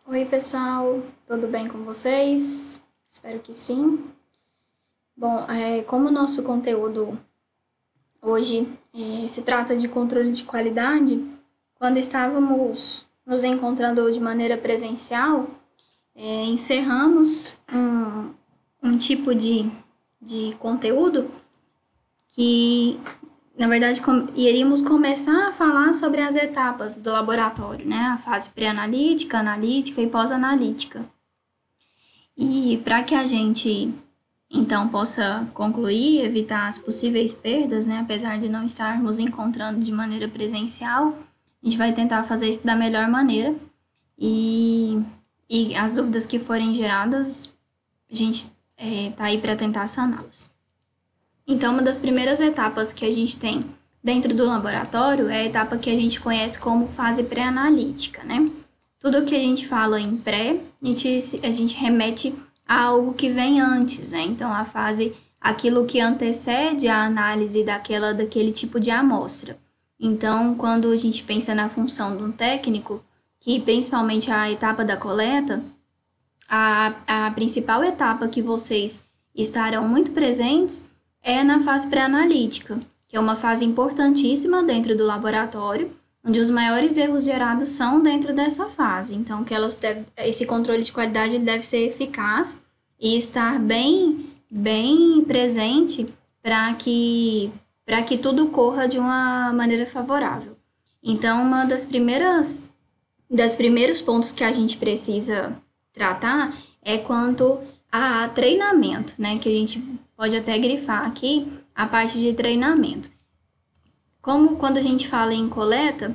Oi, pessoal, tudo bem com vocês? Espero que sim. Bom, como o nosso conteúdo hoje se trata de controle de qualidade, quando estávamos nos encontrando de maneira presencial, encerramos um tipo de conteúdo que, na verdade, iríamos começar a falar sobre as etapas do laboratório, né? A fase pré-analítica, analítica e pós-analítica. E para que a gente então possa concluir, evitar as possíveis perdas, né, apesar de não estarmos encontrando de maneira presencial, a gente vai tentar fazer isso da melhor maneira e, e as dúvidas que forem geradas, a gente tá aí para tentar saná-las. Então, uma das primeiras etapas que a gente tem dentro do laboratório é a etapa que a gente conhece como fase pré-analítica, né? Tudo que a gente fala em pré, a gente remete a algo que vem antes, né? Então, a fase, aquilo que antecede a análise daquele tipo de amostra. Então, quando a gente pensa na função de um técnico, que principalmente a etapa da coleta, a principal etapa que vocês estarão muito presentes é na fase pré-analítica, que é uma fase importantíssima dentro do laboratório, onde os maiores erros gerados são dentro dessa fase. Então, esse controle de qualidade deve ser eficaz e estar bem presente para que tudo corra de uma maneira favorável. Então, uma das primeiros pontos que a gente precisa tratar é quanto a treinamento, né? Que a gente pode até grifar aqui a parte de treinamento. Como quando a gente fala em coleta,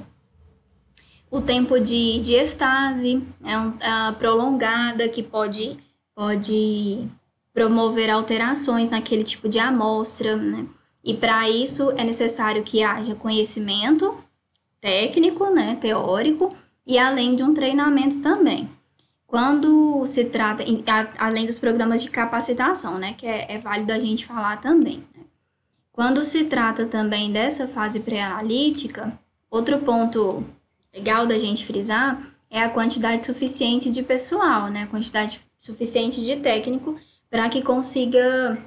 o tempo de estase é prolongada, que pode promover alterações naquele tipo de amostra, né? E para isso é necessário que haja conhecimento técnico, né, teórico, e além de um treinamento também. Quando se trata, além dos programas de capacitação, né, que é válido a gente falar também. Né? Quando se trata também dessa fase pré-analítica, outro ponto legal da gente frisar é a quantidade suficiente de pessoal, né, a quantidade suficiente de técnico para que consiga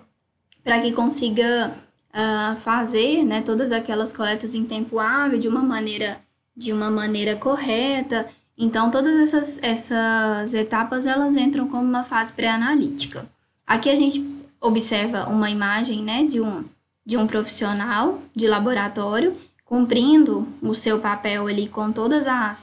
fazer, né, todas aquelas coletas em tempo hábil de uma maneira correta. Então, todas essas etapas, elas entram como uma fase pré-analítica. Aqui a gente observa uma imagem, né, de um profissional de laboratório cumprindo o seu papel ali com todas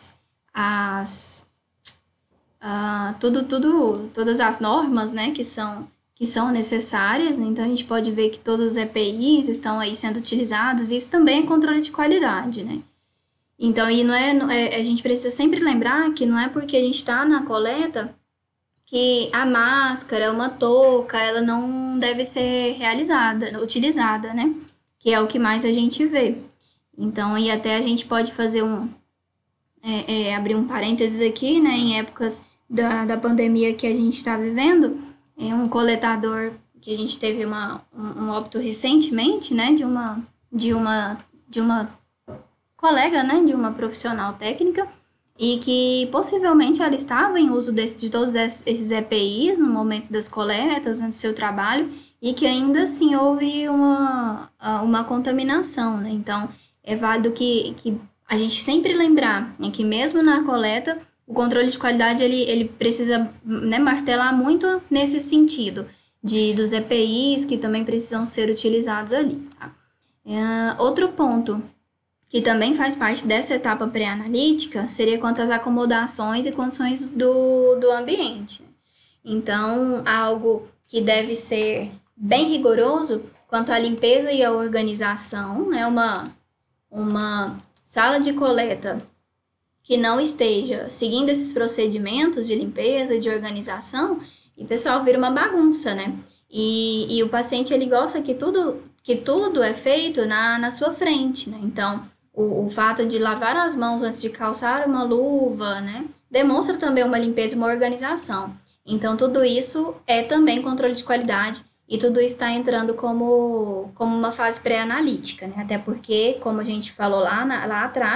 todas as normas, né, que são necessárias. Então, a gente pode ver que todos os EPIs estão aí sendo utilizados. Isso também é controle de qualidade, né? Então, e a gente precisa sempre lembrar que não é porque a gente está na coleta que a máscara, uma touca, ela não deve ser utilizada, né? Que é o que mais a gente vê. Então, e até a gente pode fazer abrir um parênteses aqui, né? Em épocas da pandemia que a gente está vivendo, um coletador que a gente teve um óbito recentemente, né? De uma colega, né, de uma profissional técnica, e que possivelmente ela estava em uso de todos esses EPIs no momento das coletas, né, do seu trabalho, e que ainda assim houve uma contaminação, né? Então, é válido que a gente sempre lembrar, né, que mesmo na coleta, o controle de qualidade, ele precisa, né, martelar muito nesse sentido, dos EPIs que também precisam ser utilizados ali, tá? Outro ponto que também faz parte dessa etapa pré-analítica, seria quanto às acomodações e condições do ambiente. Então, algo que deve ser bem rigoroso quanto à limpeza e à organização, né? Uma sala de coleta que não esteja seguindo esses procedimentos de limpeza e de organização, e pessoal, vira uma bagunça, né? E o paciente, ele gosta que tudo é feito na sua frente, né? Então, o fato de lavar as mãos antes de calçar uma luva, né, demonstra também uma limpeza e uma organização. Então, tudo isso é também controle de qualidade e tudo está entrando como uma fase pré-analítica, né? Até porque, como a gente falou lá atrás,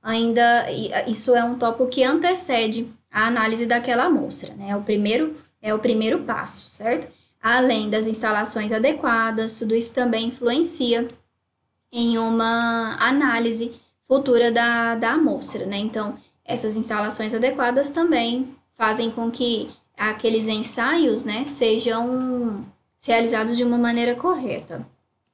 ainda isso é um tópico que antecede a análise daquela amostra, né? É o primeiro passo, certo? Além das instalações adequadas, tudo isso também influencia em uma análise futura da amostra, né? Então, essas instalações adequadas também fazem com que aqueles ensaios, né, sejam realizados de uma maneira correta.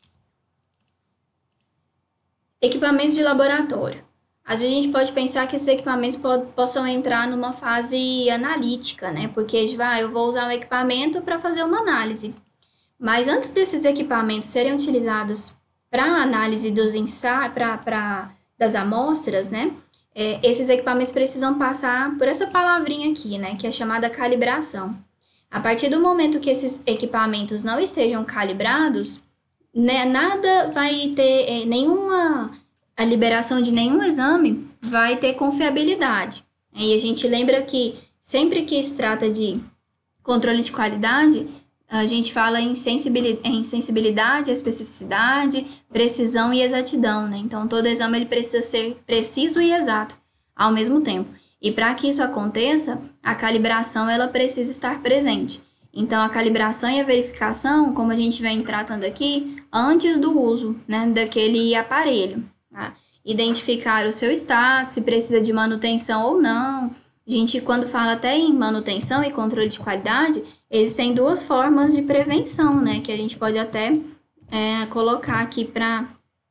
Equipamentos de laboratório. Às vezes a gente pode pensar que esses equipamentos possam entrar numa fase analítica, né? Porque eu vou usar um equipamento para fazer uma análise. Mas antes desses equipamentos serem utilizados para análise dos ensaios, das amostras, né? Esses equipamentos precisam passar por essa palavrinha aqui, né? Que é chamada calibração. A partir do momento que esses equipamentos não estejam calibrados, né, nada vai ter, a liberação de nenhum exame vai ter confiabilidade. E a gente lembra que sempre que se trata de controle de qualidade, a gente fala em sensibilidade, especificidade, precisão e exatidão, né? Então, todo exame ele precisa ser preciso e exato ao mesmo tempo. E para que isso aconteça, a calibração ela precisa estar presente. Então, a calibração e a verificação, como a gente vem tratando aqui, antes do uso, né, daquele aparelho. Tá? Identificar o seu estado, se precisa de manutenção ou não. A gente, quando fala até em manutenção e controle de qualidade, existem duas formas de prevenção, né, que a gente pode até colocar aqui para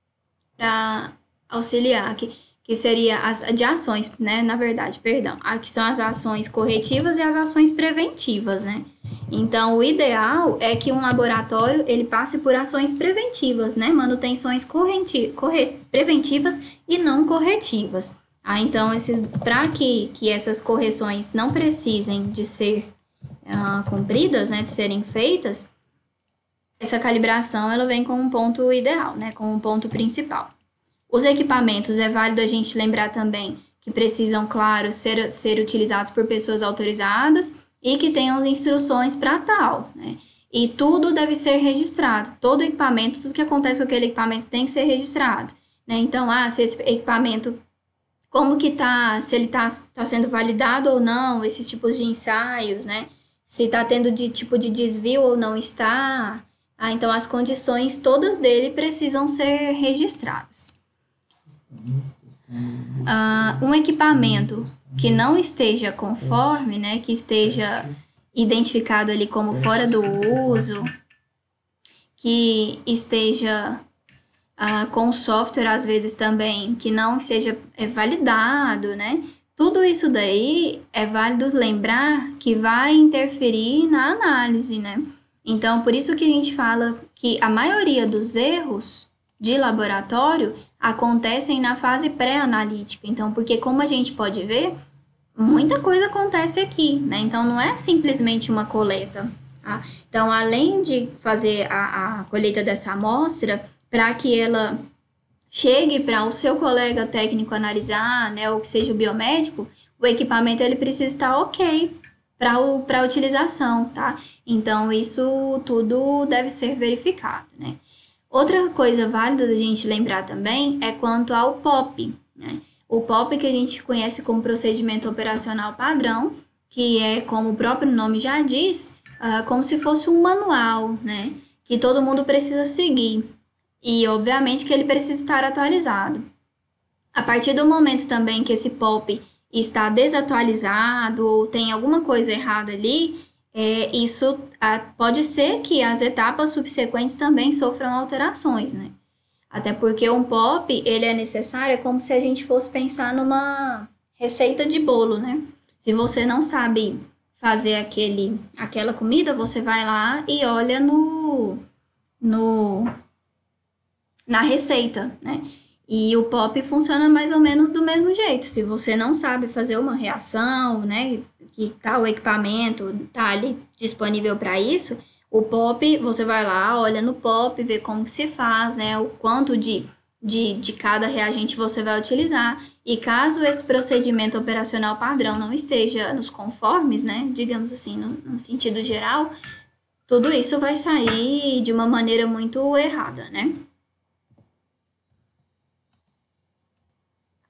auxiliar, que seria as de ações, né, na verdade, perdão, aqui são as ações corretivas e as ações preventivas, né. Então, o ideal é que um laboratório ele passe por ações preventivas, né, manutenções preventivas e não corretivas. Então, para que essas correções não precisem de ser cumpridas, né, de serem feitas, essa calibração ela vem com um ponto ideal, né, com um ponto principal. Os equipamentos, é válido a gente lembrar também que precisam, claro, ser utilizados por pessoas autorizadas e que tenham instruções para tal, né? E tudo deve ser registrado. Todo equipamento, tudo que acontece com aquele equipamento tem que ser registrado, né? Então, se esse equipamento, como que tá, se ele tá sendo validado ou não, esses tipos de ensaios, né? Se tá tendo tipo de desvio ou não está. Então, as condições todas dele precisam ser registradas. Um equipamento que não esteja conforme, né, que esteja identificado ali como fora do uso, que esteja com software, às vezes também, que não seja validado, né, tudo isso daí é válido lembrar que vai interferir na análise, né. Então, por isso que a gente fala que a maioria dos erros de laboratório acontecem na fase pré-analítica. Então, porque como a gente pode ver, muita coisa acontece aqui, né? Então, não é simplesmente uma coleta. Tá? Então, além de fazer a colheita dessa amostra, para que ela chegue para o seu colega técnico analisar, né, ou que seja o biomédico, o equipamento ele precisa estar ok para a utilização, tá? Então, isso tudo deve ser verificado, né? Outra coisa válida da gente lembrar também é quanto ao POP, né? O POP que a gente conhece como procedimento operacional padrão, que é, como o próprio nome já diz, como se fosse um manual, né? Que todo mundo precisa seguir. E, obviamente, que ele precisa estar atualizado. A partir do momento também que esse POP está desatualizado ou tem alguma coisa errada ali, isso pode ser que as etapas subsequentes também sofram alterações, né? Até porque um POP, ele é necessário, é como se a gente fosse pensar numa receita de bolo, né? Se você não sabe fazer aquela comida, você vai lá e olha na receita, né? E o POP funciona mais ou menos do mesmo jeito. Se você não sabe fazer uma reação, né, que tal equipamento tá ali disponível para isso, o POP, você vai lá, olha no POP, vê como que se faz, né, o quanto de cada reagente você vai utilizar. E caso esse procedimento operacional padrão não esteja nos conformes, né, digamos assim, no sentido geral, tudo isso vai sair de uma maneira muito errada, né?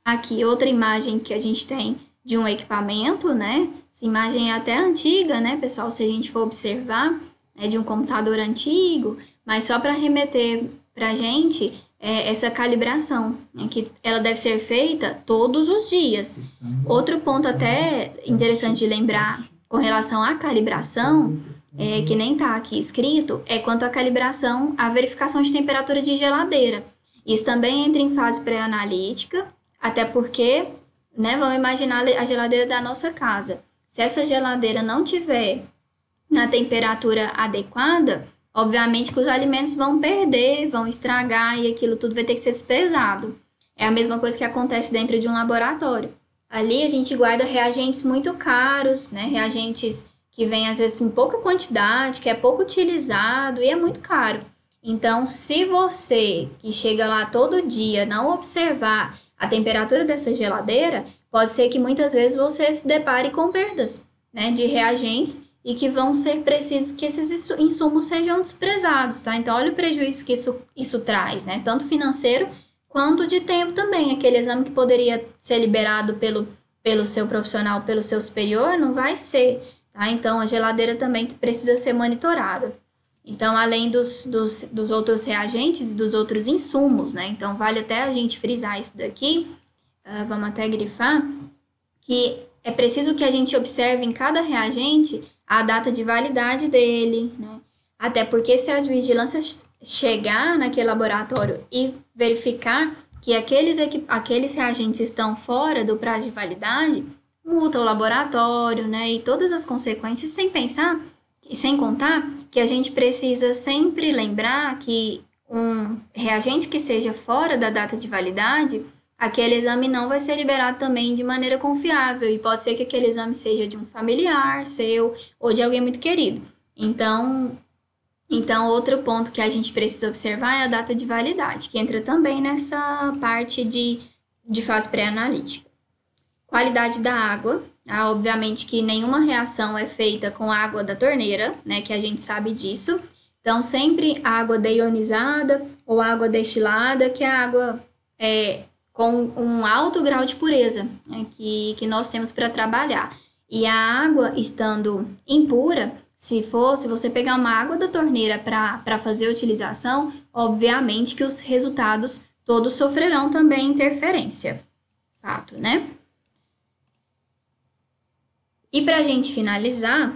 Aqui, outra imagem que a gente tem de um equipamento, né? Essa imagem é até antiga, né, pessoal? Se a gente for observar, é de um computador antigo, mas só para remeter para a gente essa calibração, né, que ela deve ser feita todos os dias. Outro ponto até interessante de lembrar com relação à calibração, que nem está aqui escrito, é quanto à calibração, a verificação de temperatura de geladeira. Isso também entra em fase pré-analítica, até porque, né, vamos imaginar a geladeira da nossa casa. Se essa geladeira não tiver na temperatura adequada, obviamente que os alimentos vão perder, vão estragar e aquilo tudo vai ter que ser despesado. É a mesma coisa que acontece dentro de um laboratório. Ali a gente guarda reagentes muito caros, né? Reagentes que vêm às vezes em pouca quantidade, que é pouco utilizado e é muito caro. Então, se você que chega lá todo dia não observar a temperatura dessa geladeira, pode ser que muitas vezes você se depare com perdas, né, de reagentes e que vão ser precisos que esses insumos sejam desprezados, tá? Então, olha o prejuízo que isso traz, né? Tanto financeiro quanto de tempo também. Aquele exame que poderia ser liberado pelo seu profissional, pelo seu superior, não vai ser, tá? Então, a geladeira também precisa ser monitorada. Então, além dos outros reagentes e dos outros insumos, né? Então, vale até a gente frisar isso daqui, vamos até grifar, que é preciso que a gente observe em cada reagente a data de validade dele, né? Até porque se a vigilância chegar naquele laboratório e verificar que aqueles reagentes estão fora do prazo de validade, multa o laboratório, né? E todas as consequências, sem pensar e sem contar que a gente precisa sempre lembrar que um reagente que seja fora da data de validade, aquele exame não vai ser liberado também de maneira confiável. E pode ser que aquele exame seja de um familiar seu ou de alguém muito querido. Então, outro ponto que a gente precisa observar é a data de validade, que entra também nessa parte de fase pré-analítica. Qualidade da água. Obviamente que nenhuma reação é feita com água da torneira, né, que a gente sabe disso. Então, sempre água deionizada ou água destilada, que é a água com um alto grau de pureza, né, que nós temos para trabalhar. E a água estando impura, se você pegar uma água da torneira para fazer a utilização, obviamente que os resultados todos sofrerão também interferência. Fato, né? E para a gente finalizar,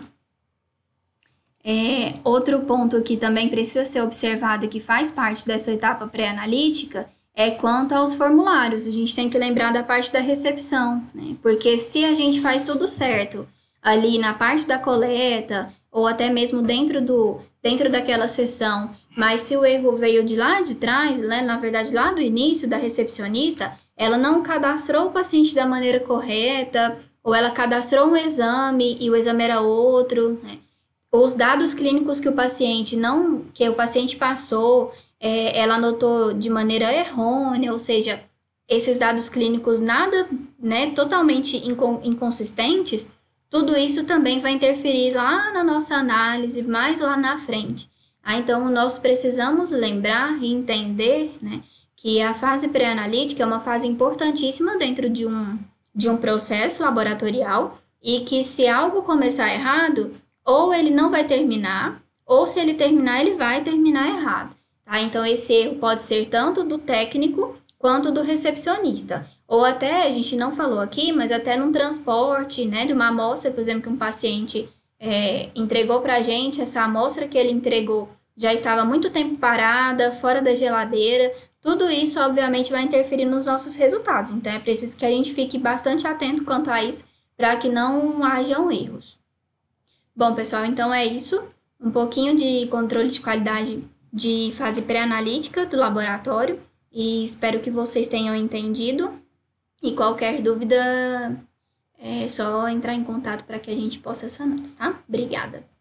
outro ponto que também precisa ser observado e que faz parte dessa etapa pré-analítica é quanto aos formulários. A gente tem que lembrar da parte da recepção, né? Porque se a gente faz tudo certo ali na parte da coleta ou até mesmo dentro daquela sessão, mas se o erro veio de lá de trás, né, na verdade lá do início da recepcionista, ela não cadastrou o paciente da maneira correta, ou ela cadastrou um exame e o exame era outro, né? Os dados clínicos que o paciente passou, ela anotou de maneira errônea, ou seja, esses dados clínicos nada, né, totalmente inconsistentes, tudo isso também vai interferir lá na nossa análise, mais lá na frente. Então, nós precisamos lembrar e entender, né, que a fase pré-analítica é uma fase importantíssima dentro de um processo laboratorial e que se algo começar errado, ou ele não vai terminar, ou se ele terminar, ele vai terminar errado. Tá? Então, esse erro pode ser tanto do técnico quanto do recepcionista. Ou até, a gente não falou aqui, mas até num transporte, né, de uma amostra, por exemplo, que um paciente entregou para a gente, essa amostra que ele entregou já estava muito tempo parada, fora da geladeira. Tudo isso, obviamente, vai interferir nos nossos resultados. Então, é preciso que a gente fique bastante atento quanto a isso para que não hajam erros. Bom, pessoal, então é isso. Um pouquinho de controle de qualidade de fase pré-analítica do laboratório. E espero que vocês tenham entendido. E qualquer dúvida, é só entrar em contato para que a gente possa sanar, tá? Obrigada!